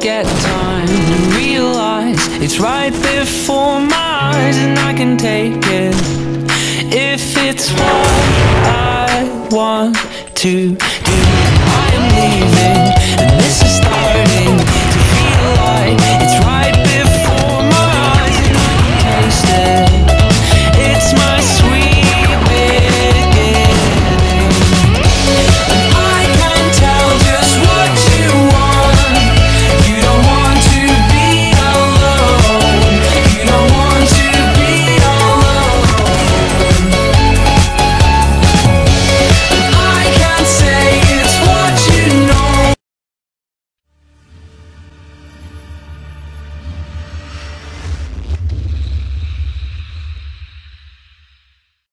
get time to realize it's right before my eyes, and I can take it if it's what I want to do. I am leaving.